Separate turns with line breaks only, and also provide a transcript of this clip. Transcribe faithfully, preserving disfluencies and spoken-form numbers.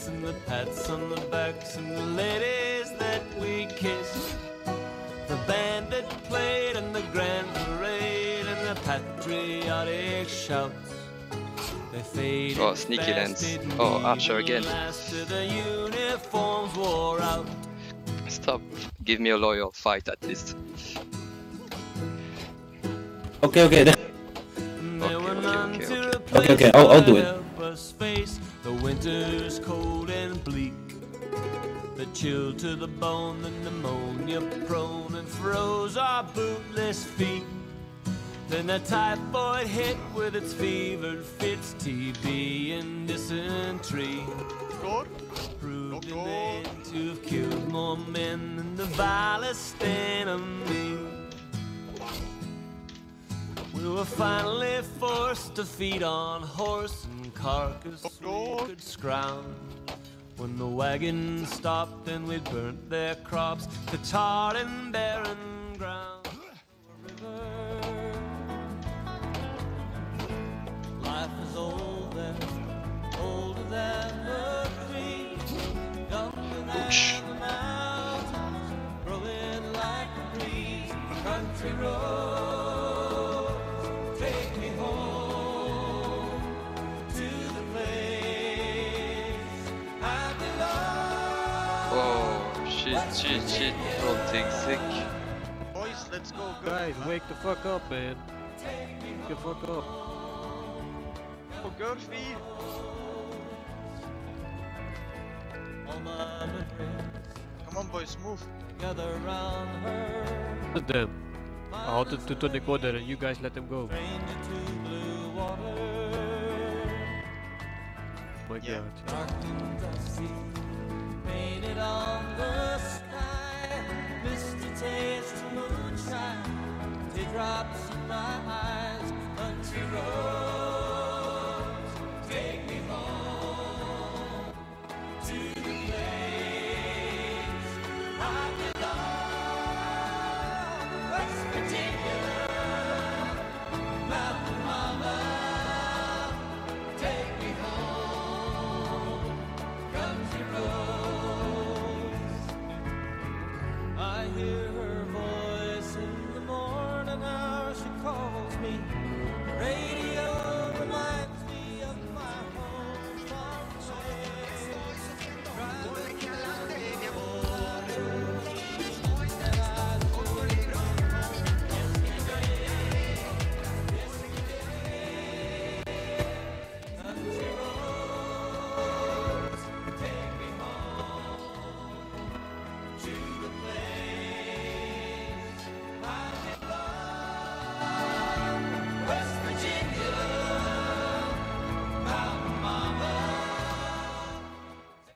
cheeks and the pats on the backs and the ladies that we kissed. The band that played and the grand parade and the patriotic shouts. They faded.
Oh, sneaky lens. Oh, Archer again.
The uniforms wore out.
Stop. Give me a loyal fight at least.
Okay, okay.
Okay, okay, okay, okay.
Okay, okay, I'll, I'll do it.
The winter's cold and bleak. The chill to the bone, the pneumonia prone and froze our bootless feet. Then the typhoid hit with its fevered fits, T B and dysentery. Proved in the end to have killed more men than the vilest enemy. We were finally forced to feed on horse and carcass we could scrounge. When the wagon stopped and we burnt their crops to charred and barren ground. Life is older, older than the trees, younger than the mountains, growing like a breeze. Country roads, take me home to the place I belong.
Oh, shit, shit, shit. Don't take sick.
Boys, let's go. Go.
Guys, wake the fuck up, man. Wake the fuck up.
Oh, good feed. Come on, boys, move.
Let them. I'll to to the order and you guys let them go. My
Yeah.
God.
Painted on the sky, misty taste of moonshine, teardrops in my eyes, country roads, take me home to the place I belong.